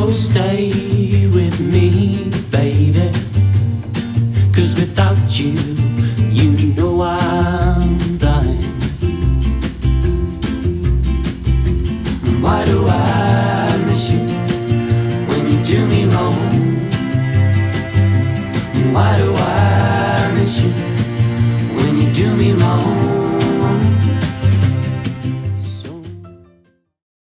So stay with me, baby, 'cause without you, you know I'm blind. Why do I miss you when you do me wrong? Why do I miss you when you do me wrong?